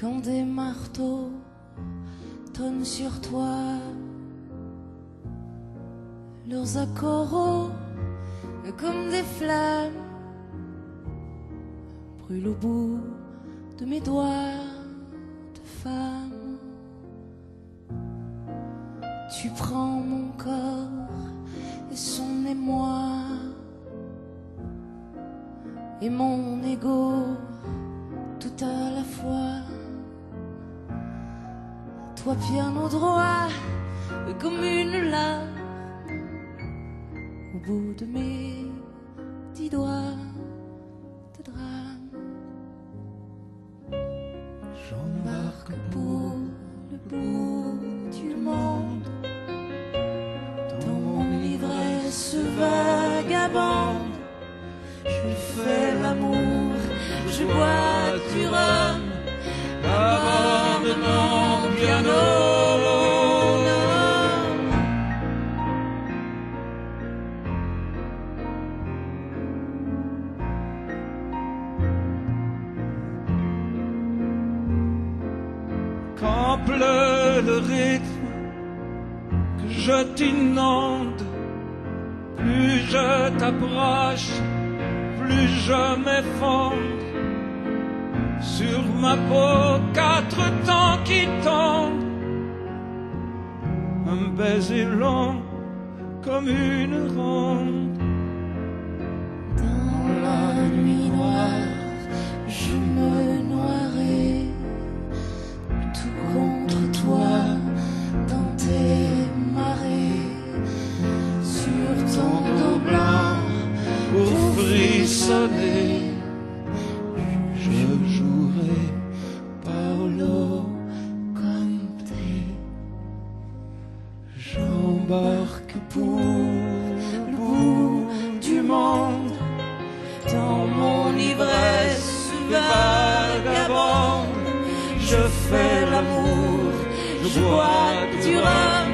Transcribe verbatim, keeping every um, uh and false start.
Quand des marteaux tonnent sur toi, leurs accords comme des flammes brûlent au bout de mes doigts de femme. Tu prends mon corps et son émoi et mon ego tout à la fois. Toi piano droit comme une larme au bout de mes dix doigts de drame. J'embarque pour le bout du monde dans mon ivresse vagabonde. Je fais l'amour, je bois du rhum à bord de mon piano. Quand pleut le rythme, que je t'inonde, plus je t'approche, plus je m'effondre. Sur ma peau, quatre temps qui tombent, un baiser long comme une ronde. Dans la nuit noire, je me noierai tout contre toi dans tes marées, sur ton dos blanc Pour frissonner, je jouerai par l'eau comme thé. J'embarque pour le bout du monde dans mon ivresse vagabonde. Je fais l'amour, je bois du rhum